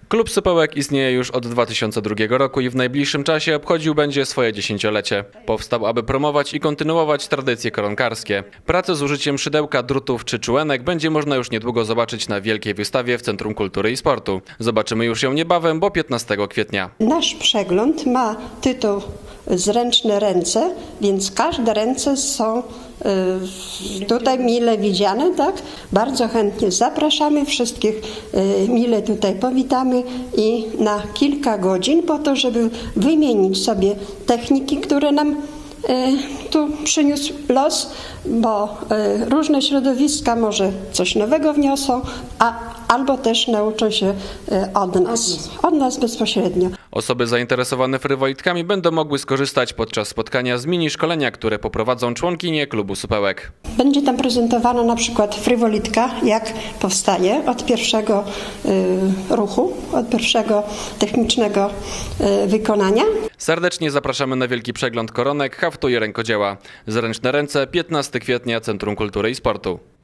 Klub Supełek istnieje już od 2002 roku i w najbliższym czasie obchodził będzie swoje 10-lecie. Powstał, aby promować i kontynuować tradycje koronkarskie. Pracę z użyciem szydełka, drutów czy czułenek będzie można już niedługo zobaczyć na wielkiej wystawie w Centrum Kultury i Sportu. Zobaczymy już ją niebawem, bo 15 kwietnia. Nasz przegląd ma tytuł Zręczne ręce, więc każde ręce są tutaj mile widziane, tak? Bardzo chętnie zapraszamy wszystkich, mile tutaj powitamy i na kilka godzin po to, żeby wymienić sobie techniki, które nam tu przyniósł los, bo różne środowiska może coś nowego wniosą, albo też nauczą się od nas bezpośrednio. Osoby zainteresowane frywolitkami będą mogły skorzystać podczas spotkania z mini szkolenia, które poprowadzą członkinie klubu Supełek. Będzie tam prezentowana na przykład frywolitka, jak powstaje od pierwszego ruchu, od pierwszego technicznego wykonania. Serdecznie zapraszamy na wielki przegląd koronek, haftu i rękodzieła. Zręczne ręce, 15 kwietnia, Centrum Kultury i Sportu.